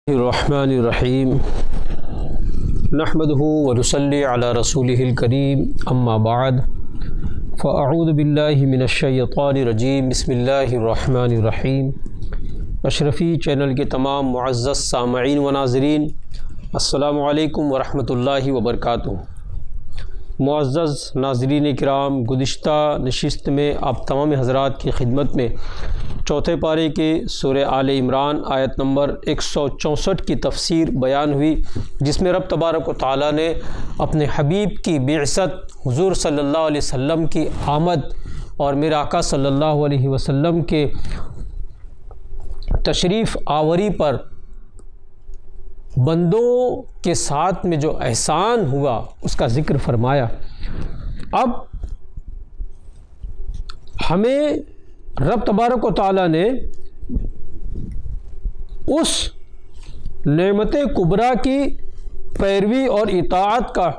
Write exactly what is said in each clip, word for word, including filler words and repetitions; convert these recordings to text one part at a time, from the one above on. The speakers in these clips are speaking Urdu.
الرحمن الرحیم نحمدہ ونصلی علی رسولہ الکریم اما بعد فاعوذ باللہ من الشیطان الرجیم بسم اللہ الرحمن الرحیم۔ اشرفی چینل کے تمام معزز سامعین و ناظرین السلام علیکم ورحمۃ اللہ وبرکاتہ۔ معزز ناظرین کرام، گزشتہ نشست میں آپ تمام حضرات کی خدمت میں چوتھے پارے کے سورہ آل عمران آیت نمبر ایک سو چونسٹھ کی تفسیر بیان ہوئی، جس میں رب تبارک و تعالیٰ نے اپنے حبیب کی بعثت، حضور صلی اللہ علیہ وسلم کی آمد اور میرے آقا صلی اللہ علیہ وسلم کے تشریف آوری پر بندوں کے ساتھ میں جو احسان ہوا اس کا ذکر فرمایا۔ اب ہمیں رب تبارک و تعالیٰ نے اس نعمت کبریٰ کی پیروی اور اطاعت کا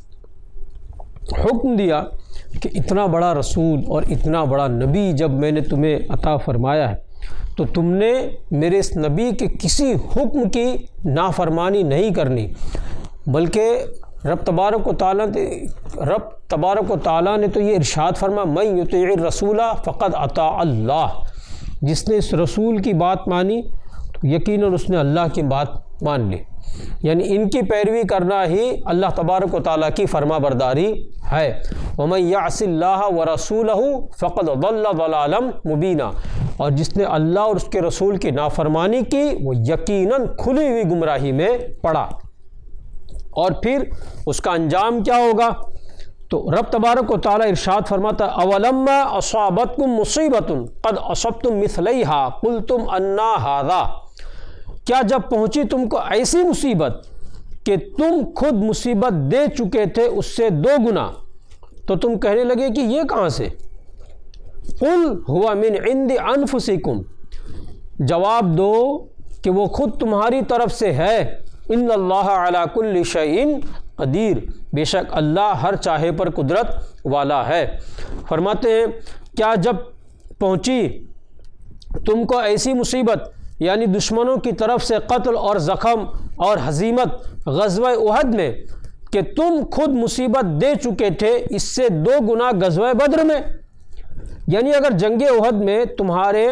حکم دیا کہ اتنا بڑا رسول اور اتنا بڑا نبی جب میں نے تمہیں عطا فرمایا ہے تو تم نے میرے اس نبی کے کسی حکم کی نافرمانی نہیں کرنی، بلکہ رب تبارک و تعالیٰ رب تبارک و تعالیٰ نے تو یہ ارشاد فرما من یطیع الرسول فقد اطاع اللہ، جس نے اس رسول کی بات مانی تو یقیناً اس نے اللہ کی بات مان لی، یعنی ان کی پیروی کرنا ہی اللہ تبارک و تعالیٰ کی فرما برداری ہے۔ ومن یعص اللہ ورسولہ فقد ضل ضلالا مبینا، اور جس نے اللہ اور اس کے رسول کی نافرمانی کی وہ یقیناً کھلی ہوئی گمراہی میں پڑا۔ اور پھر اس کا انجام کیا ہوگا؟ تو رب تبارک و تعالیٰ ارشاد فرماتا اولما اصابتکم مصیبۃ قد اصبتم مثلیہا قلتم انا ھذا، کیا جب پہنچی تم کو ایسی مصیبت کہ تم خود مصیبت دے چکے تھے اس سے دو گنا تو تم کہنے لگے کہ یہ کہاں سے؟ قل ہوا من عند انفسکم، جواب دو کہ وہ خود تمہاری طرف سے ہے۔ ان اللہ علی کل شیء قدیر، بے شک اللہ ہر چاہے پر قدرت والا ہے۔ فرماتے ہیں کیا جب پہنچی تم کو ایسی مصیبت یعنی دشمنوں کی طرف سے قتل اور زخم اور ہزیمت غزوہ احد میں کہ تم خود مصیبت دے چکے تھے اس سے دو گنا غزوہ بدر میں، یعنی اگر جنگ احد میں تمہارے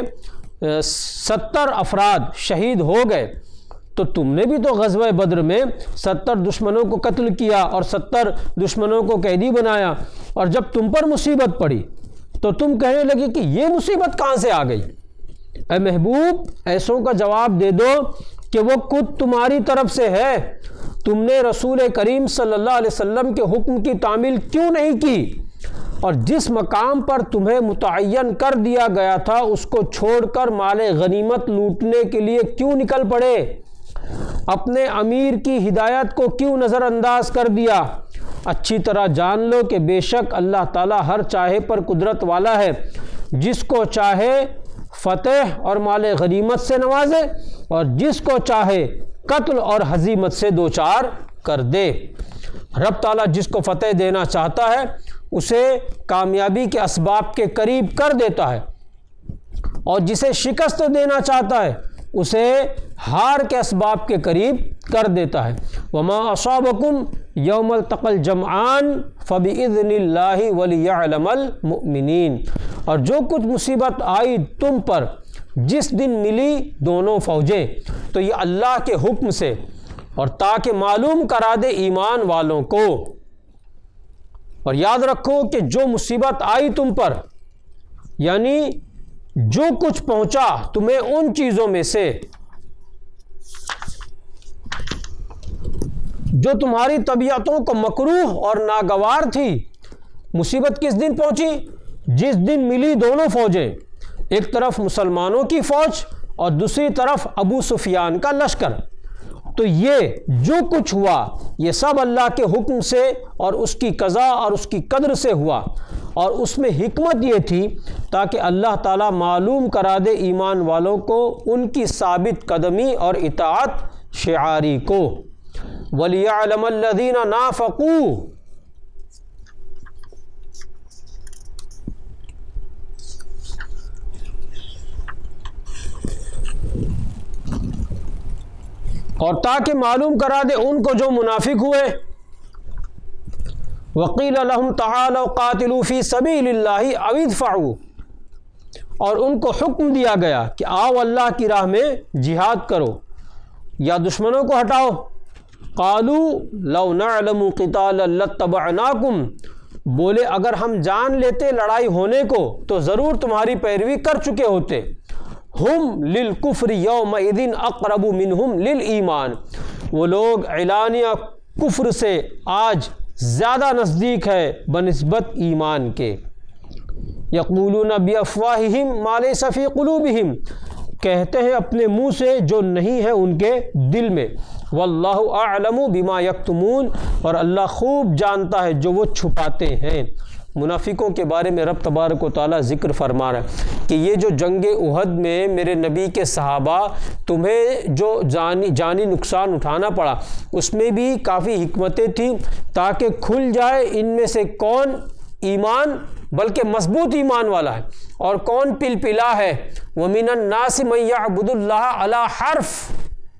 ستر افراد شہید ہو گئے تو تم نے بھی تو غزوہ بدر میں ستر دشمنوں کو قتل کیا اور ستر دشمنوں کو قیدی بنایا، اور جب تم پر مصیبت پڑی تو تم کہنے لگے کہ یہ مصیبت کہاں سے آ گئی؟ اے محبوب ایسوں کا جواب دے دو کہ وہ خود تمہاری طرف سے ہے، تم نے رسول کریم صلی اللہ علیہ وسلم کے حکم کی تعمیل کیوں نہیں کی، اور جس مقام پر تمہیں متعین کر دیا گیا تھا اس کو چھوڑ کر مال غنیمت لوٹنے کے لیے کیوں نکل پڑے، اپنے امیر کی ہدایت کو کیوں نظر انداز کر دیا؟ اچھی طرح جان لو کہ بے شک اللہ تعالیٰ ہر چاہے پر قدرت والا ہے، جس کو چاہے فتح اور مال غنیمت سے نوازے اور جس کو چاہے قتل اور ہزیمت سے دوچار کر دے۔ رب تعالیٰ جس کو فتح دینا چاہتا ہے اسے کامیابی کے اسباب کے قریب کر دیتا ہے، اور جسے شکست دینا چاہتا ہے اسے ہار کے اسباب کے قریب کر دیتا ہے۔ وما اصابکم یوم التقى الجمعان فبإذن اللہ وليعلم المؤمنین، اور جو کچھ مصیبت آئی تم پر جس دن ملی دونوں فوجیں تو یہ اللہ کے حکم سے، اور تاکہ معلوم کرا دے ایمان والوں کو۔ اور یاد رکھو کہ جو مصیبت آئی تم پر یعنی جو کچھ پہنچا تمہیں ان چیزوں میں سے جو تمہاری طبیعتوں کو مکروہ اور ناگوار تھی، مصیبت کس دن پہنچی؟ جس دن ملی دونوں فوجیں، ایک طرف مسلمانوں کی فوج اور دوسری طرف ابو سفیان کا لشکر، تو یہ جو کچھ ہوا یہ سب اللہ کے حکم سے اور اس کی قضا اور اس کی قدر سے ہوا، اور اس میں حکمت یہ تھی تاکہ اللہ تعالیٰ معلوم کرا دے ایمان والوں کو ان کی ثابت قدمی اور اطاعت شعاری کو۔ وَلِيَعْلَمَ الَّذِينَ نَافَقُوا، اور تاکہ معلوم کرا دے ان کو جو منافق ہوئے. وقیل لهم تعالوا قاتلوا فی سبیل اللہ او ادفعوا، اور ان کو حکم دیا گیا کہ آؤ اللہ کی راہ میں جہاد کرو یا دشمنوں کو ہٹاؤ. قالوا لو نعلم قتالا لاتبعناکم، بولے اگر ہم جان لیتے لڑائی ہونے کو تو ضرور تمہاری پیروی کر چکے ہوتے. ہم للکفر یومئذ اقرب منہم للایمان، وہ لوگ اعلانیہ کفر سے آج زیادہ نزدیک ہے بنسبت ایمان کے. یقولون بافواہہم ما لیس فی قلوبہم، کہتے ہیں اپنے منہ سے جو نہیں ہے ان کے دل میں. واللہ اعلم بما یکتمون، اور اللہ خوب جانتا ہے جو وہ چھپاتے ہیں. منافقوں کے بارے میں رب تبارک و تعالیٰ ذکر فرما رہا ہے کہ یہ جو جنگ احد میں میرے نبی کے صحابہ تمہیں جو جانی جانی نقصان اٹھانا پڑا، اس میں بھی کافی حکمتیں تھیں تاکہ کھل جائے ان میں سے کون ایمان بلکہ مضبوط ایمان والا ہے اور کون پل پلا ہے. وَمِنَ النَّاسِ مَن يَعْبُدُ اللَّهَ عَلَى حَرْفٍ،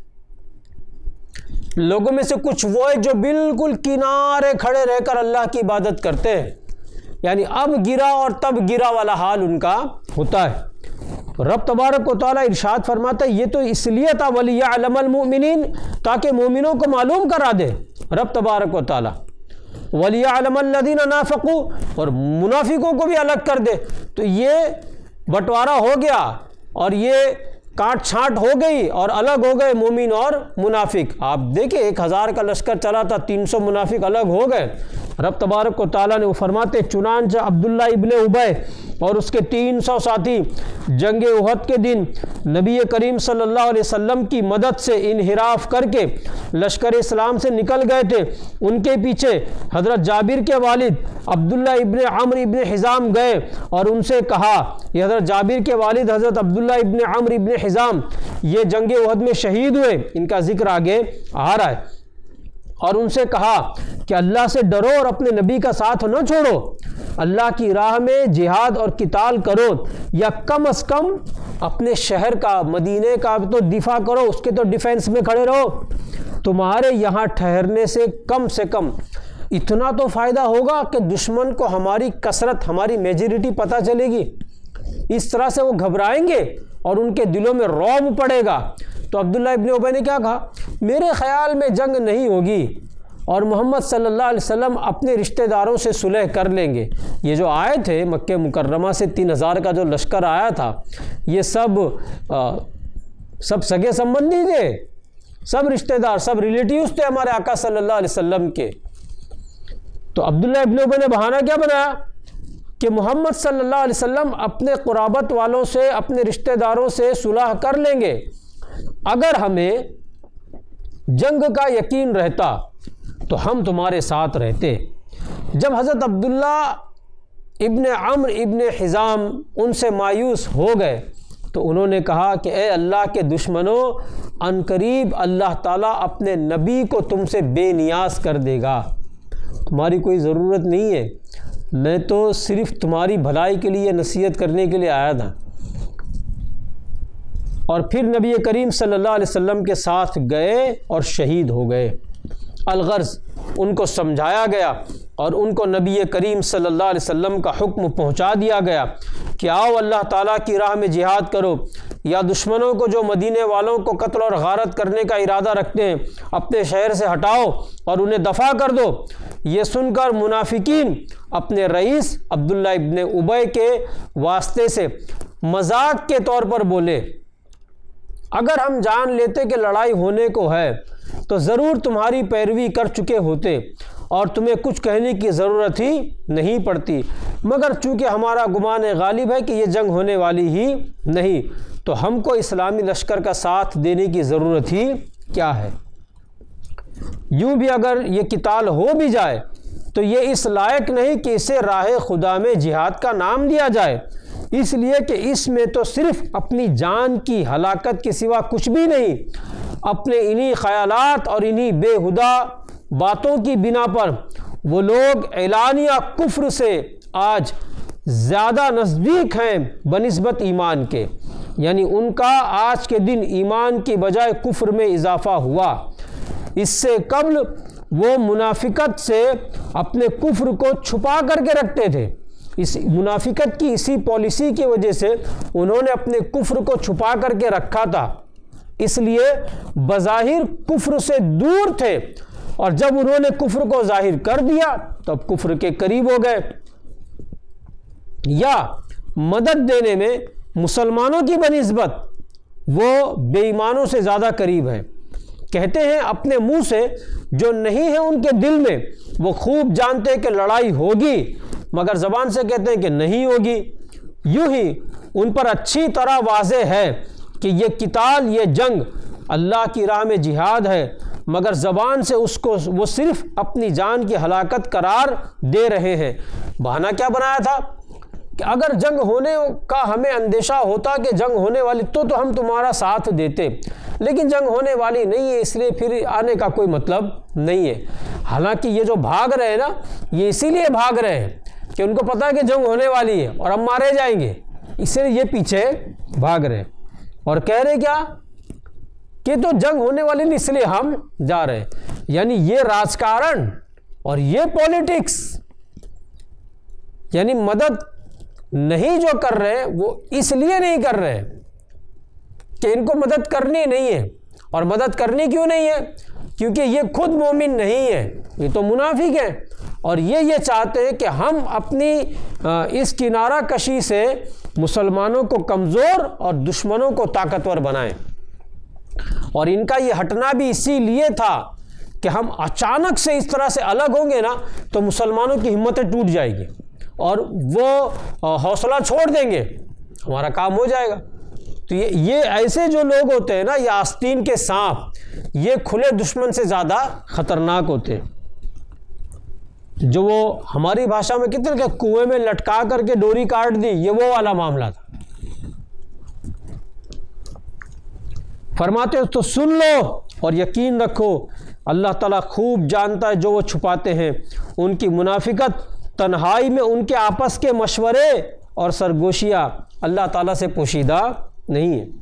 لوگوں میں سے کچھ وہ ہے جو بالکل کنارے کھڑے رہ کر اللہ کی عبادت کرتے ہیں، یعنی اب گرا اور تب گرا والا حال ان کا ہوتا ہے. رب تبارک و تعالیٰ ارشاد فرماتا ہے یہ تو اس لیے تھا وَلِيَعْلَمَ الْمُؤْمِنِينَ، تاکہ مومنوں کو معلوم کرا دے رب تبارک و تعالیٰ. وَلِيَعْلَمَ الَّذِينَ نَافَقُوا، اور منافقوں کو بھی الگ کر دے. تو یہ بٹوارا ہو گیا اور یہ کاٹ چھانٹ ہو گئی اور الگ ہو گئے مومن اور منافق. آپ دیکھیں ایک ہزار کا لشکر چلا تھا، تین سو منافق الگ ہو گئے. رب تبارک و تعالیٰ نے وہ فرماتے چنانچہ عبداللہ ابن ابی اور اس کے تین سو ساتھی جنگ احد کے دن نبی کریم صلی اللہ علیہ وسلم کی مدد سے انحراف کر کے لشکر اسلام سے نکل گئے تھے. ان کے پیچھے حضرت جابر کے والد عبداللہ ابن عمرو ابن حزام گئے اور ان سے کہا، یہ حضرت جابر کے والد حضرت عبداللہ ابن عمرو ابن حزام یہ جنگ احد میں شہید ہوئے، ان کا ذکر آگے آ رہا ہے. اور ان سے کہا کہ اللہ سے ڈرو اور اپنے نبی کا ساتھ نہ چھوڑو، اللہ کی راہ میں جہاد اور قتال کرو، یا کم از کم اپنے شہر کا مدینے کا تو دفاع کرو، اس کے تو ڈیفینس میں کھڑے رہو. تمہارے یہاں ٹھہرنے سے کم سے کم اتنا تو فائدہ ہوگا کہ دشمن کو ہماری کثرت ہماری میجورٹی پتہ چلے گی، اس طرح سے وہ گھبرائیں گے اور ان کے دلوں میں رعب پڑے گا. تو عبداللہ ابن ابی نے کیا کہا، میرے خیال میں جنگ نہیں ہوگی اور محمد صلی اللہ علیہ وسلم اپنے رشتہ داروں سے صلح کر لیں گے. یہ جو آئے تھے مکہ مکرمہ سے تین ہزار کا جو لشکر آیا تھا، یہ سب آ, سب سگے سمبندی تھے، سب رشتہ دار، سب ریلیٹیوز تھے ہمارے آقا صلی اللہ علیہ وسلم کے. تو عبداللہ ابن ابی نے بہانہ کیا بنایا کہ محمد صلی اللہ علیہ وسلم اپنے قرابت والوں سے اپنے رشتہ داروں سے صلح کر لیں گے. اگر ہمیں جنگ کا یقین رہتا تو ہم تمہارے ساتھ رہتے. جب حضرت عبداللہ ابن عمرو ابن حزام ان سے مایوس ہو گئے تو انہوں نے کہا کہ اے اللہ کے دشمنوں، عنقریب اللہ تعالیٰ اپنے نبی کو تم سے بے نیاز کر دے گا، تمہاری کوئی ضرورت نہیں ہے، میں تو صرف تمہاری بھلائی کے لیے نصیحت کرنے کے لیے آیا تھا. اور پھر نبی کریم صلی اللہ علیہ وسلم کے ساتھ گئے اور شہید ہو گئے. الغرض ان کو سمجھایا گیا اور ان کو نبی کریم صلی اللہ علیہ وسلم کا حکم پہنچا دیا گیا کہ آؤ اللہ تعالیٰ کی راہ میں جہاد کرو، یا دشمنوں کو جو مدینے والوں کو قتل اور غارت کرنے کا ارادہ رکھتے ہیں اپنے شہر سے ہٹاؤ اور انہیں دفع کر دو. یہ سن کر منافقین اپنے رئیس عبداللہ ابن ابی کے واسطے سے مذاق کے طور پر بولے، اگر ہم جان لیتے کہ لڑائی ہونے کو ہے تو ضرور تمہاری پیروی کر چکے ہوتے اور تمہیں کچھ کہنے کی ضرورت ہی نہیں پڑتی، مگر چونکہ ہمارا گمان غالب ہے کہ یہ جنگ ہونے والی ہی نہیں تو ہم کو اسلامی لشکر کا ساتھ دینے کی ضرورت ہی کیا ہے. یوں بھی اگر یہ قتال ہو بھی جائے تو یہ اس لائق نہیں کہ اسے راہ خدا میں جہاد کا نام دیا جائے، اس لیے کہ اس میں تو صرف اپنی جان کی ہلاکت کے سوا کچھ بھی نہیں. اپنے انہی خیالات اور انہی بے ہدا باتوں کی بنا پر وہ لوگ اعلانیہ کفر سے آج زیادہ نزدیک ہیں بنسبت ایمان کے. یعنی ان کا آج کے دن ایمان کی بجائے کفر میں اضافہ ہوا۔ اس سے قبل وہ منافقت سے اپنے کفر کو چھپا کر کے رکھتے تھے۔ اس منافقت کی اسی پالیسی کی وجہ سے انہوں نے اپنے کفر کو چھپا کر کے رکھا تھا، اس لیے بظاہر کفر سے دور تھے، اور جب انہوں نے کفر کو ظاہر کر دیا تب کفر کے قریب ہو گئے۔ یا مدد دینے میں مسلمانوں کی بنسبت وہ بے ایمانوں سے زیادہ قریب ہے۔ کہتے ہیں اپنے منہ سے، جو نہیں ہے ان کے دل میں، وہ خوب جانتے کہ لڑائی ہوگی، مگر زبان سے کہتے ہیں کہ نہیں ہوگی۔ یوں ہی ان پر اچھی طرح واضح ہے کہ یہ قتال، یہ جنگ اللہ کی راہ میں جہاد ہے، مگر زبان سے اس کو وہ صرف اپنی جان کی ہلاکت قرار دے رہے ہیں۔ بہانہ کیا بنایا تھا کہ اگر جنگ ہونے کا ہمیں اندیشہ ہوتا کہ جنگ ہونے والی تو تو ہم تمہارا ساتھ دیتے، لیکن جنگ ہونے والی نہیں ہے، اس لیے پھر آنے کا کوئی مطلب نہیں ہے۔ حالانکہ یہ جو بھاگ رہے ہیں نا، یہ اسی لیے بھاگ رہے ہیں کہ ان کو پتہ ہے کہ جنگ ہونے والی ہے اور ہم مارے جائیں گے، اس لیے یہ پیچھے بھاگ رہے ہیں اور کہہ رہے کیا کہ تو جنگ ہونے والی نہیں، اس لیے ہم جا رہے ہیں۔ یعنی یہ راجکارن اور یہ پولیٹکس، یعنی مدد نہیں جو کر رہے وہ اس لیے نہیں کر رہے کہ ان کو مدد کرنی نہیں ہے۔ اور مدد کرنی کیوں نہیں ہے؟ کیونکہ یہ خود مومن نہیں ہے، یہ تو منافق ہیں، اور یہ یہ چاہتے ہیں کہ ہم اپنی اس کنارہ کشی سے مسلمانوں کو کمزور اور دشمنوں کو طاقتور بنائیں۔ اور ان کا یہ ہٹنا بھی اسی لیے تھا کہ ہم اچانک سے اس طرح سے الگ ہوں گے نا تو مسلمانوں کی ہمتیں ٹوٹ جائے گی اور وہ حوصلہ چھوڑ دیں گے، ہمارا کام ہو جائے گا۔ تو یہ یہ ایسے جو لوگ ہوتے ہیں نا، یہ آستین کے سانپ، یہ کھلے دشمن سے زیادہ خطرناک ہوتے ہیں۔ جو وہ ہماری بھاشا میں کتنے کہ کنویں میں لٹکا کر کے ڈوری کاٹ دی، یہ وہ والا معاملہ تھا۔ فرماتے ہو تو سن لو اور یقین رکھو، اللہ تعالیٰ خوب جانتا ہے جو وہ چھپاتے ہیں۔ ان کی منافقت تنہائی میں ان کے آپس کے مشورے اور سرگوشیاں اللہ تعالیٰ سے پوشیدہ نہیں ہے۔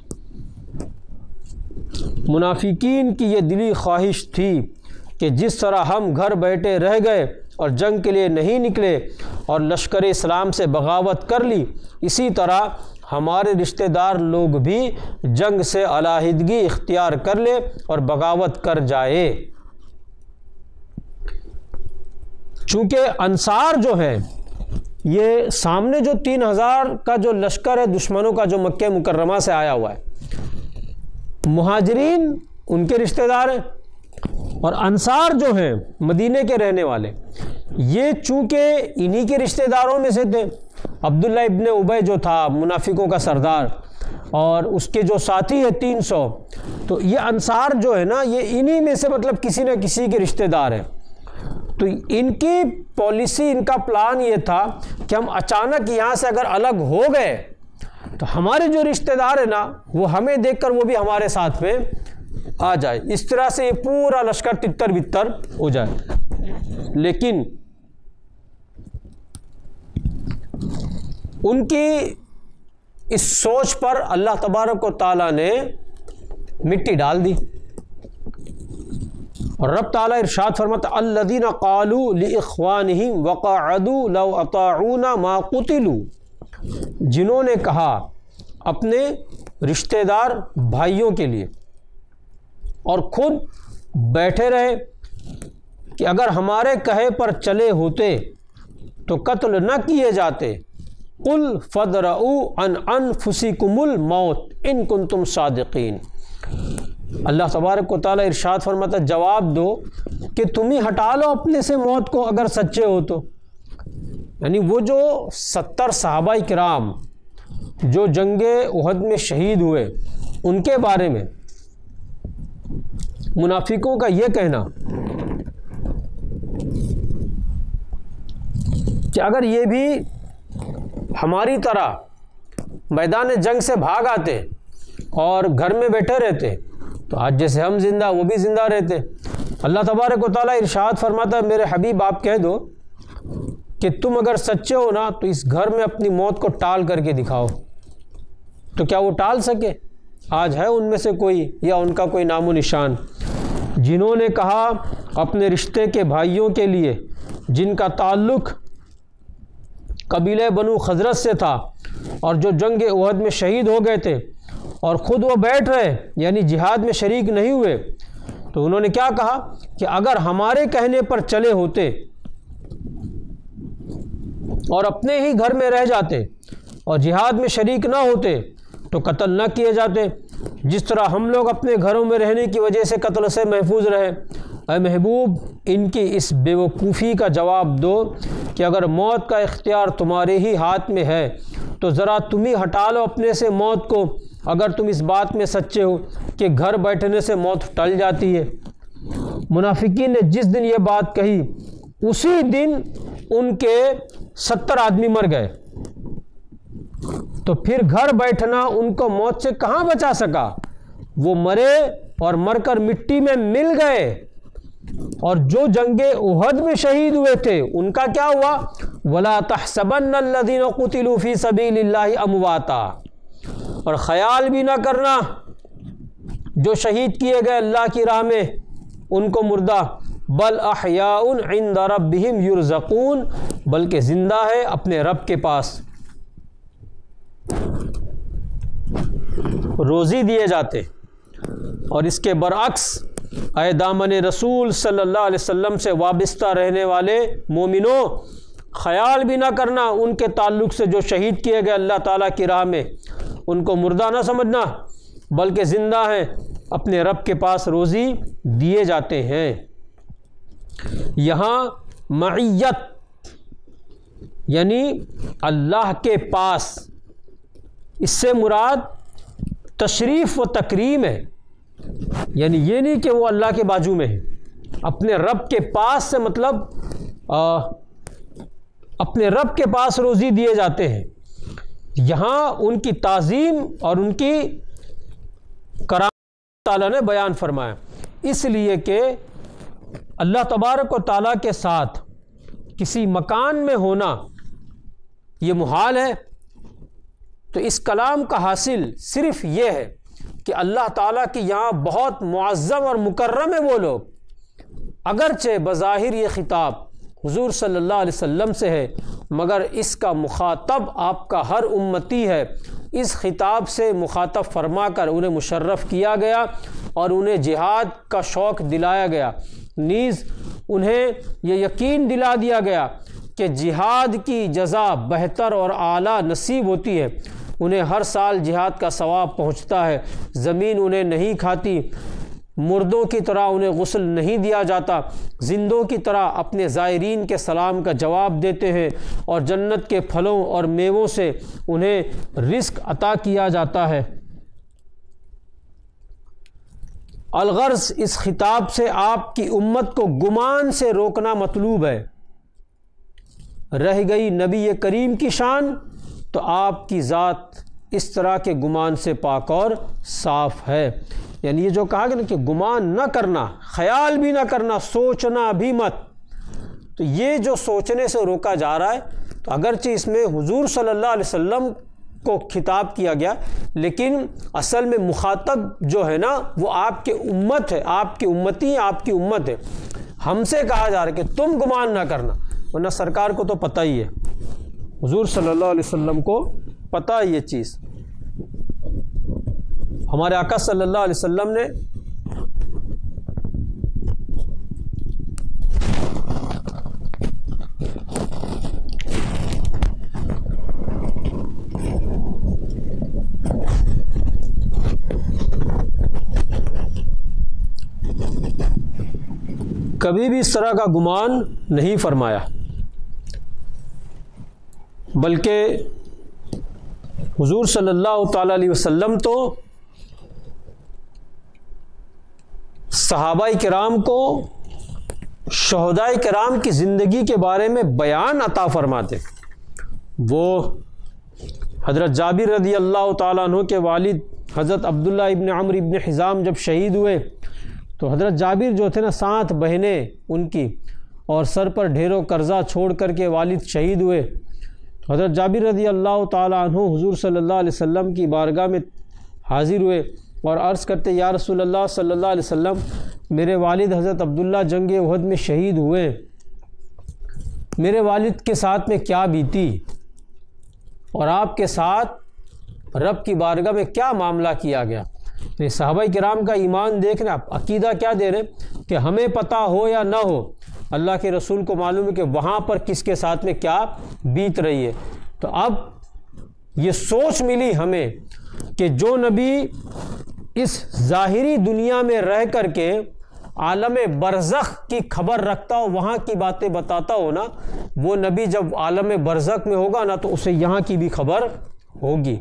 منافقین کی یہ دلی خواہش تھی کہ جس طرح ہم گھر بیٹھے رہ گئے اور جنگ کے لیے نہیں نکلے اور لشکر اسلام سے بغاوت کر لی، اسی طرح ہمارے رشتہ دار لوگ بھی جنگ سے علیحدگی اختیار کر لے اور بغاوت کر جائے۔ چونکہ انصار جو ہیں، یہ سامنے جو تین ہزار کا جو لشکر ہے دشمنوں کا جو مکہ مکرمہ سے آیا ہوا ہے، مہاجرین ان کے رشتہ دار ہیں، اور انصار جو ہیں مدینے کے رہنے والے، یہ چونکہ انہی کے رشتہ داروں میں سے تھے۔ عبداللہ ابن ابی جو تھا منافقوں کا سردار، اور اس کے جو ساتھی ہیں تین سو، تو یہ انصار جو ہے نا، یہ انہی میں سے مطلب کسی نہ کسی کے رشتہ دار ہیں۔ تو ان کی پالیسی، ان کا پلان یہ تھا کہ ہم اچانک یہاں سے اگر الگ ہو گئے تو ہمارے جو رشتہ دار ہیں نا، وہ ہمیں دیکھ کر وہ بھی ہمارے ساتھ میں آ جائے، اس طرح سے یہ پورا لشکر تتر بتر ہو جائے۔ لیکن ان کی اس سوچ پر اللہ تبارک و تعالیٰ نے مٹی ڈال دی، اور رب تعالیٰ ارشاد فرماتا الذین قالوا لاخوانہم وقعدوا لو اطاعونا ما قتلوا، جنہوں نے کہا اپنے رشتہ دار بھائیوں کے لیے اور خود بیٹھے رہے کہ اگر ہمارے کہے پر چلے ہوتے تو قتل نہ کیے جاتے، قل فادرؤوا عن انفسکم الموت ان کنتم صادقین۔ اللہ تبارک و تعالیٰ ارشاد فرماتا جواب دو کہ تم ہی ہٹا لو اپنے سے موت کو اگر سچے ہو تو۔ یعنی وہ جو ستر صحابہ کرام جو جنگ احد میں شہید ہوئے، ان کے بارے میں منافقوں کا یہ کہنا کہ اگر یہ بھی ہماری طرح میدان جنگ سے بھاگ آتے اور گھر میں بیٹھے رہتے تو آج جیسے ہم زندہ وہ بھی زندہ رہتے۔ اللہ تبارک و تعالیٰ ارشاد فرماتا ہے میرے حبیب آپ کہہ دو کہ تم اگر سچے ہو نا تو اس گھر میں اپنی موت کو ٹال کر کے دکھاؤ، تو کیا وہ ٹال سکے؟ آج ہے ان میں سے کوئی یا ان کا کوئی نام و نشان؟ جنہوں نے کہا اپنے رشتے کے بھائیوں کے لیے جن کا تعلق قبیلہ بنو خزرج سے تھا اور جو جنگ احد میں شہید ہو گئے تھے اور خود وہ بیٹھ رہے یعنی جہاد میں شریک نہیں ہوئے، تو انہوں نے کیا کہا کہ اگر ہمارے کہنے پر چلے ہوتے اور اپنے ہی گھر میں رہ جاتے اور جہاد میں شریک نہ ہوتے تو قتل نہ کیے جاتے، جس طرح ہم لوگ اپنے گھروں میں رہنے کی وجہ سے قتل سے محفوظ رہے۔ اے محبوب، ان کی اس بے وقوفی کا جواب دو کہ اگر موت کا اختیار تمہارے ہی ہاتھ میں ہے تو ذرا تم ہی ہٹا لو اپنے سے موت کو، اگر تم اس بات میں سچے ہو کہ گھر بیٹھنے سے موت ٹل جاتی ہے۔ منافقین نے جس دن یہ بات کہی اسی دن ان کے ستر آدمی مر گئے، تو پھر گھر بیٹھنا ان کو موت سے کہاں بچا سکا؟ وہ مرے اور مر کر مٹی میں مل گئے، اور جو جنگ احد میں شہید ہوئے تھے ان کا کیا ہوا؟ وَلَا تَحْسَبَنَّ الَّذِينَ قُتِلُوا فِي سَبِيلِ اللَّهِ أَمْوَاتًا، اور خیال بھی نہ کرنا جو شہید کیے گئے اللہ کی راہ میں ان کو مردہ، بل احیاء عند ربهم یرزقون، بلکہ زندہ ہے اپنے رب کے پاس، روزی دیے جاتے۔ اور اس کے برعکس اے دامن رسول صلی اللہ علیہ وسلم سے وابستہ رہنے والے مومنوں، خیال بھی نہ کرنا ان کے تعلق سے جو شہید کیے گئے اللہ تعالیٰ کی راہ میں، ان کو مردہ نہ سمجھنا، بلکہ زندہ ہیں اپنے رب کے پاس روزی دیے جاتے ہیں۔ یہاں معیت یعنی اللہ کے پاس، اس سے مراد تشریف و تکریم ہے، یعنی یہ نہیں کہ وہ اللہ کے بازو میں ہے، اپنے رب کے پاس سے مطلب آ, اپنے رب کے پاس روزی دیے جاتے ہیں۔ یہاں ان کی تعظیم اور ان کی کرامت تعالیٰ نے بیان فرمایا، اس لیے کہ اللہ تبارک و تعالیٰ کے ساتھ کسی مکان میں ہونا یہ محال ہے، تو اس کلام کا حاصل صرف یہ ہے کہ اللہ تعالیٰ کی یہاں بہت معظم اور مکرم ہے وہ لوگ، اگرچہ بظاہر یہ خطاب حضور صلی اللہ علیہ وسلم سے ہے، مگر اس کا مخاطب آپ کا ہر امتی ہے۔ اس خطاب سے مخاطب فرما کر انہیں مشرف کیا گیا اور انہیں جہاد کا شوق دلایا گیا، نیز انہیں یہ یقین دلا دیا گیا کہ جہاد کی جزا بہتر اور اعلیٰ نصیب ہوتی ہے، انہیں ہر سال جہاد کا ثواب پہنچتا ہے، زمین انہیں نہیں کھاتی، مردوں کی طرح انہیں غسل نہیں دیا جاتا، زندوں کی طرح اپنے زائرین کے سلام کا جواب دیتے ہیں، اور جنت کے پھلوں اور میووں سے انہیں رزق عطا کیا جاتا ہے۔ الغرض اس خطاب سے آپ کی امت کو گمان سے روکنا مطلوب ہے۔ رہ گئی نبی کریم کی شان تو آپ کی ذات اس طرح کے گمان سے پاک اور صاف ہے۔ یعنی یہ جو کہا گیا نا کہ گمان نہ کرنا، خیال بھی نہ کرنا، سوچنا بھی مت، تو یہ جو سوچنے سے روکا جا رہا ہے، تو اگرچہ اس میں حضور صلی اللہ علیہ وسلم کو خطاب کیا گیا، لیکن اصل میں مخاطب جو ہے نا وہ آپ کے امت ہے، آپ کی امتی ہے، آپ کی امت ہے۔ ہم سے کہا جا رہا ہے کہ تم گمان نہ کرنا، ورنہ سرکار کو تو پتہ ہی ہے، حضور صلی اللہ علیہ وسلم کو پتہ ہے یہ چیز۔ ہمارے آقا صلی اللہ علیہ وسلم نے کبھی بھی اس طرح کا گمان نہیں فرمایا، بلکہ حضور صلی اللہ تعالی علیہ وسلم تو صحابہ کرام کو شہداء کرام کی زندگی کے بارے میں بیان عطا فرماتے۔ وہ حضرت جابر رضی اللہ تعالیٰ عنہ کے والد حضرت عبداللہ ابن عمرو ابن حزام جب شہید ہوئے تو حضرت جابر جو تھے نا، سات بہنیں ان کی، اور سر پر ڈھیروں قرضہ چھوڑ کر کے والد شہید ہوئے، حضرت جابر رضی اللہ تعالیٰ عنہ حضور صلی اللہ علیہ وسلم کی بارگاہ میں حاضر ہوئے اور عرض کرتے یا رسول اللہ صلی اللہ علیہ وسلم میرے والد حضرت عبداللہ جنگ احد میں شہید ہوئے، میرے والد کے ساتھ میں کیا بیتی اور آپ کے ساتھ رب کی بارگاہ میں کیا معاملہ کیا گیا۔ یہ صحابہ کرام کا ایمان دیکھنا، عقیدہ کیا دے رہے کہ ہمیں پتہ ہو یا نہ ہو، اللہ کے رسول کو معلوم ہے کہ وہاں پر کس کے ساتھ میں کیا بیت رہی ہے۔ تو اب یہ سوچ ملی ہمیں کہ جو نبی اس ظاہری دنیا میں رہ کر کے عالم برزخ کی خبر رکھتا ہو، وہاں کی باتیں بتاتا ہو نا، وہ نبی جب عالم برزخ میں ہوگا نا تو اسے یہاں کی بھی خبر ہوگی۔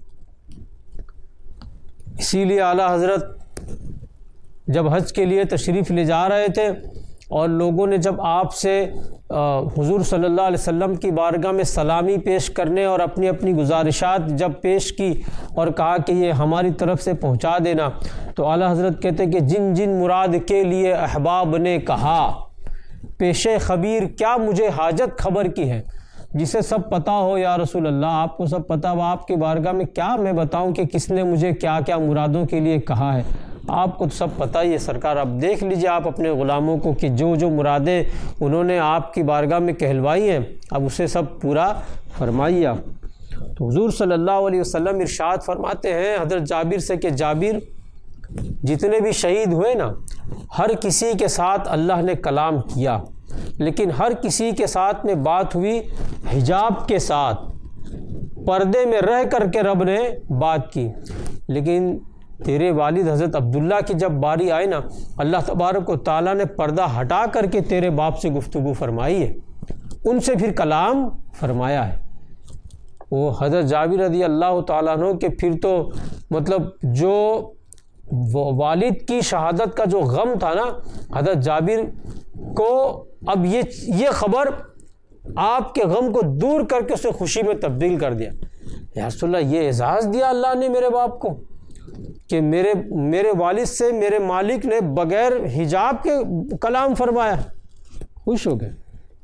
اسی لیے اعلیٰ حضرت جب حج کے لیے تشریف لے جا رہے تھے اور لوگوں نے جب آپ سے حضور صلی اللہ علیہ وسلم کی بارگاہ میں سلامی پیش کرنے اور اپنی اپنی گزارشات جب پیش کی اور کہا کہ یہ ہماری طرف سے پہنچا دینا، تو اعلیٰ حضرت کہتے کہ جن جن مراد کے لیے احباب نے کہا پیش خبیر کیا مجھے حاجت خبر کی ہے، جسے سب پتہ ہو یا رسول اللہ، آپ کو سب پتہ ہو، آپ کی بارگاہ میں کیا میں بتاؤں کہ کس نے مجھے کیا کیا مرادوں کے لیے کہا ہے، آپ کو تو سب پتہ ہی ہے سرکار۔ اب دیکھ لیجئے آپ اپنے غلاموں کو کہ جو جو مرادیں انہوں نے آپ کی بارگاہ میں کہلوائی ہیں اب اسے سب پورا فرمائیے آپ۔ تو حضور صلی اللہ علیہ وسلم ارشاد فرماتے ہیں حضرت جابر سے کہ جابر جتنے بھی شہید ہوئے نا ہر کسی کے ساتھ اللہ نے کلام کیا، لیکن ہر کسی کے ساتھ میں بات ہوئی حجاب کے ساتھ، پردے میں رہ کر کے رب نے بات کی، لیکن تیرے والد حضرت عبداللہ کی جب باری آئی نا اللہ تبارک و تعالیٰ نے پردہ ہٹا کر کے تیرے باپ سے گفتگو فرمائی ہے، ان سے پھر کلام فرمایا ہے۔ وہ حضرت جابر رضی اللہ تعالیٰ عنہ کہ پھر تو مطلب جو والد کی شہادت کا جو غم تھا نا حضرت جابر کو، اب یہ یہ خبر آپ کے غم کو دور کر کے اسے خوشی میں تبدیل کر دیا۔ یا رسول اللہ یہ اعزاز دیا اللہ نے میرے باپ کو کہ میرے میرے والد سے میرے مالک نے بغیر حجاب کے کلام فرمایا، خوش ہو گئے۔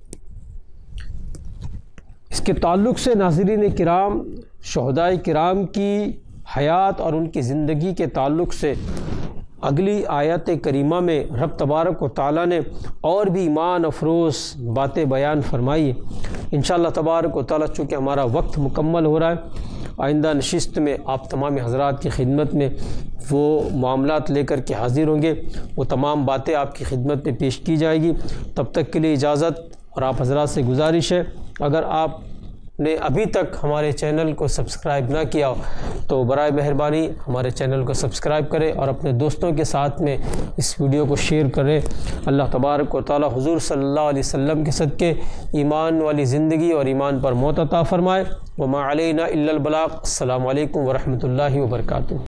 اس کے تعلق سے ناظرین کرام شہداء کرام کی حیات اور ان کی زندگی کے تعلق سے اگلی آیت کریمہ میں رب تبارک و تعالیٰ نے اور بھی ایمان افروز باتیں بیان فرمائی۔ انشاءاللہ تبارک و تعالیٰ چونکہ ہمارا وقت مکمل ہو رہا ہے، آئندہ نشست میں آپ تمام حضرات کی خدمت میں وہ معاملات لے کر کے حاضر ہوں گے، وہ تمام باتیں آپ کی خدمت میں پیش کی جائے گی۔ تب تک کے لیے اجازت، اور آپ حضرات سے گزارش ہے اگر آپ نے ابھی تک ہمارے چینل کو سبسکرائب نہ کیا ہو تو برائے مہربانی ہمارے چینل کو سبسکرائب کریں اور اپنے دوستوں کے ساتھ میں اس ویڈیو کو شیئر کریں۔ اللہ تبارک و تعالی حضور صلی اللہ علیہ وسلم کے صدقے ایمان والی زندگی اور ایمان پر موت عطا فرمائے۔ وما علینا الا البلاغ۔ السلام علیکم ورحمۃ اللہ وبرکاتہ۔